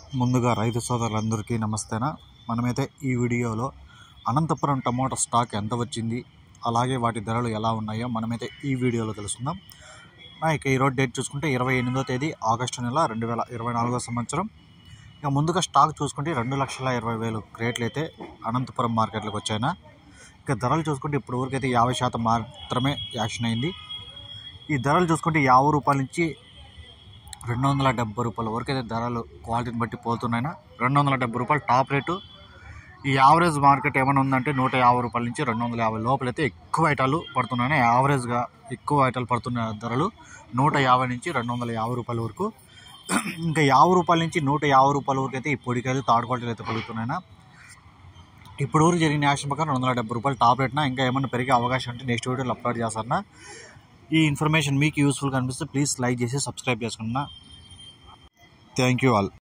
ముందుగా రైతు సోదరులందరికీ నమస్తేనా. మనమైతే ఈ వీడియోలో అనంతపురం టమోటా స్టాక్ ఎంత వచ్చింది, అలాగే వాటి ధరలు ఎలా ఉన్నాయో మనమైతే ఈ వీడియోలో తెలుసుకుందాం. ఇక ఈరోజు డేట్ చూసుకుంటే 28వ తేదీ ఆగస్టు నెల 2024 సంవత్సరం. ఇక ముందుగా స్టాక్ చూసుకుంటే 2,20,000 క్రేట్లు అయితే అనంతపురం మార్కెట్లోకి వచ్చాయినా. ఇక ధరలు చూసుకుంటే ఇప్పుడు వరకు అయితే 50% మాత్రమే యాక్షన్ అయింది. ఈ ధరలు చూసుకుంటే 50 రూపాయల నుంచి 270 రూపాయల వరకు అయితే ధరలు క్వాలిటీని బట్టి పోతున్నాయినా. 270 రూపాయలు టాప్ రేటు. ఈ యావరేజ్ మార్కెట్ ఏమైనా ఉందంటే 150 రూపాయల నుంచి 250 లోపలైతే ఎక్కువ ఐటాలు పడుతున్నాయి. యావరేజ్గా ఎక్కువ ఐటాలు పడుతున్న ధరలు 150 నుంచి 250 రూపాయల వరకు. ఇంకా 50 రూపాయల నుంచి 150 రూపాయల వరకు అయితే ఈ పొడికాయలు థర్డ్ క్వాలిటీలు అయితే పలుకుతున్నాయినా. ఇప్పుడు వరకు జరిగిన యాక్షన్ ప్రకారం 270 రూపాయలు టాప్ రేట్నా. ఇంకా ఏమైనా పెరిగే అవకాశం ఉంటే నెక్స్ట్ వీడియోలో అప్లోడ్ చేస్తారన్నా. ఈ ఇన్ఫర్మేషన్ మీకు యూస్ఫుల్గా అనిపిస్తే ప్లీజ్ లైక్ చేసి సబ్స్క్రైబ్ చేసుకున్నా. Thank you all.